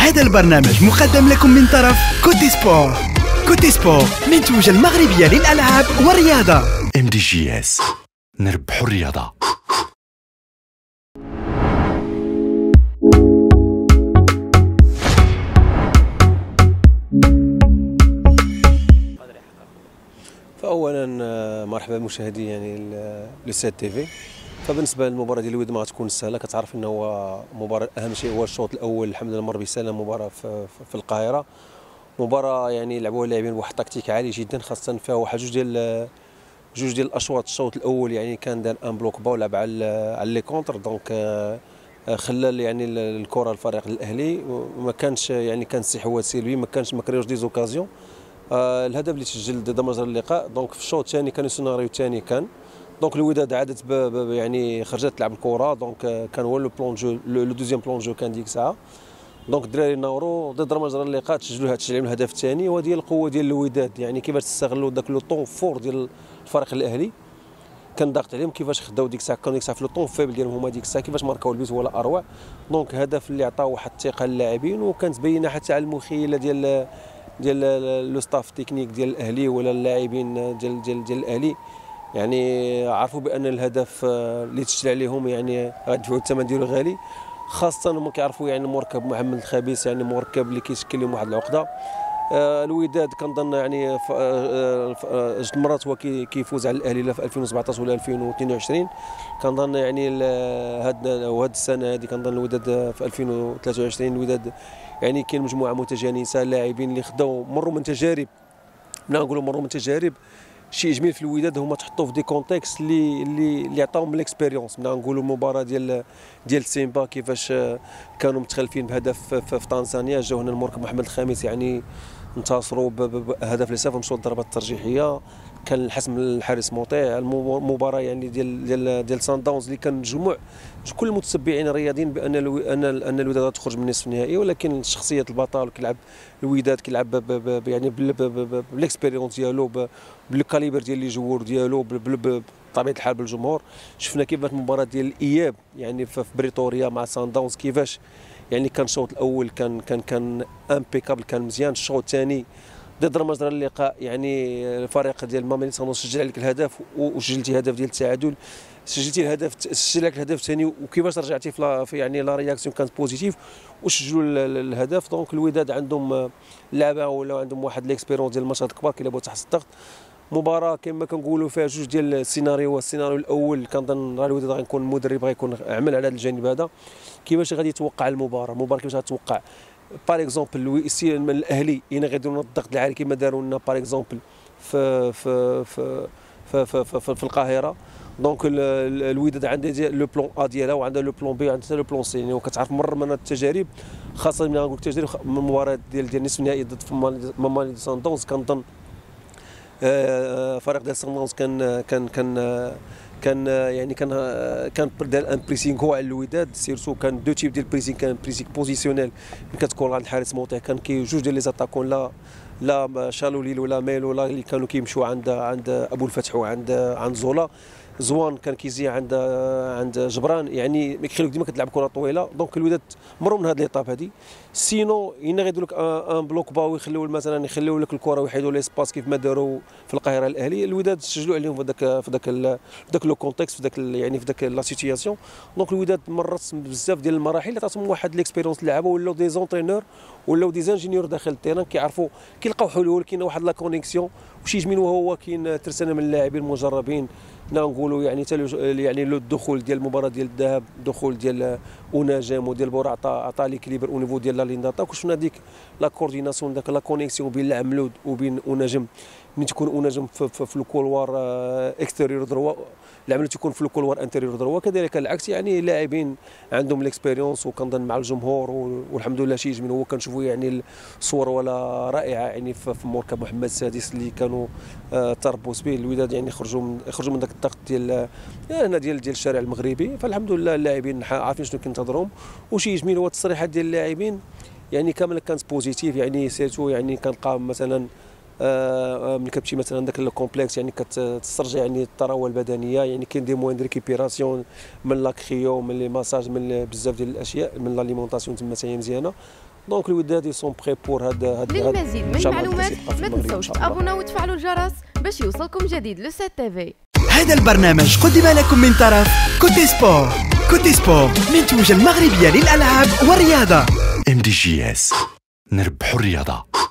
هذا البرنامج مقدم لكم من طرف كوتي سبور. كوتي سبور منتوجة المغربية للألعاب والرياضة. MDGS، نربحوا الرياضة. فأولا مرحبا بمشاهدي يعني لو تي في. فبالنسبه للمباراه ديال الوداد ما غتكون سهله، كتعرف انه هو مباراه اهم شيء هو الشوط الاول الحمد لله مر بسلام. مباراه في القاهره، مباراه يعني لعبوها اللاعبين بواحد التكتيك عالي جدا، خاصه فيها واحد جوج ديال الاشواط. الشوط الاول يعني كان دار ان بلوك با ولعب على لي كونتر، دونك خلى يعني الكره الفريق الاهلي وما كانش يعني كان استحواذ سلبي، ما كريوش دي زوكازيون. الهدف اللي سجل ضد مجرى اللقاء. دونك في الشوط الثاني كان السيناريو الثاني كان دونك الوداد عادت يعني خرجت تلعب الكره، دونك كان هو لو بلون جو لو دوزيام بلون جو كان ديك الساعه. دونك الدراري ناورو ضد مجرى اللقاء تسجلوا الهدف الثاني، وهذه القوه ديال الوداد يعني كيفاش تستغلوا داك لو طون فور ديال الفريق الاهلي. كان ضاغط عليهم كيفاش خداو ديك الساعه، كانوا ديك الساعه في لو طون فيبل ديالهم هما ديك الساعه كيفاش ماركاو البيت ولا اروع. دونك هدف اللي عطاه واحد الثقه للاعبين، وكانت باينه حتى على المخيله ديال لو ستاف تكنيك ديال الاهلي ولا اللاعبين ديال الاهلي. يعني عرفوا بان الهدف اللي تسجل عليهم يعني غيدفعوا الثمن ديالو غالي، خاصه هما كيعرفوا يعني مركب محمد الخبيث، يعني مركب اللي كيشكل لهم واحد العقده. الوداد كنظن يعني جوج مرات هو كيفوز على الاهلي لا في 2017 ولا 2022. كنظن يعني هاد السنه هذه كنظن الوداد في 2023 الوداد يعني كاين مجموعه متجانسه، لاعبين اللي خداو مروا من تجارب. شيء جميل في الوداد هما تحطوا في دي كونتكست اللي عطاهم ليكسبيريونس. نقولوا المباراه ديال سيمبا كيفاش كانوا متخلفين بهدف في تنزانيا، جاو هنا المركب محمد الخامس يعني انتصروا بهدف لصفر، مشوا الضربات الترجيحيه، كان الحسم الحارس مطيع. المباراه يعني ديال سان داونز اللي كان مجموع كل المتتبعين الرياضيين بان ان الوداد تخرج من نصف النهائي، ولكن شخصيه البطل كيلعب الوداد كيلعب يعني بالاكسبيريونس ديالو بالكاليبر ديال لي جوور ديالو بطبيعه الحال بالجمهور. شفنا كيفاش المباراه ديال الاياب يعني في بريتوريا مع سان داونز كيفاش يعني كان الشوط الاول كان امبيكابل، كان مزيان. الشوط الثاني ضد مجرى اللقاء يعني الفريق ديال ماميلي سانوس سجل عليك الهدف وسجلتي هدف ديال التعادل، سجل لك الهدف الثاني، وكيفاش رجعتي في يعني لا رياكسيون كانت بوزيتيف وسجلوا الهدف. دونك الوداد عندهم لعبه ولا عندهم واحد ليكسبيرونس ديال الماتشات الكبار كيلعبوا تحت الضغط. مباراه كما كنقولوا فيها جوج ديال السيناريو. السيناريو الاول كنظن الوداد غيكون المدرب غيكون عمل على هذا الجانب هذا، كيفاش غادي يتوقع المباراه كيفاش غتوقع باغ اكزومبل من الاهلي ينغدوا الضغط العالي كما داروا لنا باغ اكزومبل في في في في في, في, في, في القاهره. دونك الوداد عندها لو بلون ا ديالها وعندها لو بلون بي وعندها لو بلون سي، يعني وكتعرف مر من التجارب، خاصه ملي غنقول التجارب من المباراه ديال نصف النهائي ضد مامالي سان دونز. كنظن فريق ديال سان دونز كان دار ان بريسينغ هو على الوداد سيرتو. كان دو تيب ديال بريسينغ، كان بريسينغ بوزيسيونيل ملي كتكون عند الحارس موطيع، كان جوج ديال لي زاتاكون لا شالوليل ولا ميلو لا اللي كانوا كيمشوا عند ابو الفتح وعند زولا. زوان كان كيزي عند جبران، يعني ما كيخليوك ديما كتلعب كره طويله. دونك الوداد مروا من هذه ليطاب هذه. سينو ينغيدوا لك ان بلوك با ويخليو مثلا يخليو لك الكره ويحيدوا ليسباس كيف ما داروا في القاهره الاهلي. الوداد سجلوا عليهم في ذاك لو كونتكست، يعني في ذاك لا سيتياسيون. دونك الوداد مرت بزاف ديال المراحل اللي عطاتهم واحد ليكسبيريونس اللعابه، ولاو دي زونترينور ولاو دي انجينيور داخل التيران كيعرفوا كيلقاو حلول، كاين واحد لا كونيكسيون. وشي جميل وهو كاين ترسانه من اللاعبين المجربين نقولوا يعني لو الدخول ديال المباراه ديال الذهاب، الدخول ديال اوناجم وديال بورا عطى ليكليبر او نيفو ديال لا لين داتاك. وشفنا ديك لا كورديناسيون داك لا كونيكسيون بين العملود وبين اوناجم. ملي تكون اوناجم في الكولوار اكستيريور دروا، العملود تكون في الكولوار انتيريور دروا، كذلك العكس. يعني لاعبين عندهم ليكسبيريونس، وكنظن مع الجمهور والحمد لله شي جميل هو كنشوفوا يعني الصور ولا رائعه يعني في مركب محمد السادس اللي كانوا تربص به الوداد، يعني خرجوا من ذاك الضغط ديال هنا ديال الشارع المغربي. فالحمد لله اللاعبين عارفين شنو كينتظرهم. وشي جميل هو التصريحات ديال اللاعبين يعني كامله كانت بوزيتيف. يعني سيرتو يعني كنلقى مثلا ملي كتمشي مثلا داك الكومبلكس يعني كتسترجع يعني الثروه البدنيه، يعني كاين دي موان ريكيبيراسيون من لاكريو من لي ماساج من بزاف ديال الاشياء من لاليمونطاسيون تما حتى هي مزيانه. دونك الوداد سون بري بور هاد للمزيد من المعلومات ما تنسوش تابوناو وتفعلوا الجرس باش يوصلكم جديد لو 7 تيفي. هذا البرنامج قدم لكم من طرف كوتي سبور. كوتي سبور منتوجة المغربية للألعاب والرياضة. MDJS نربحوا الرياضة.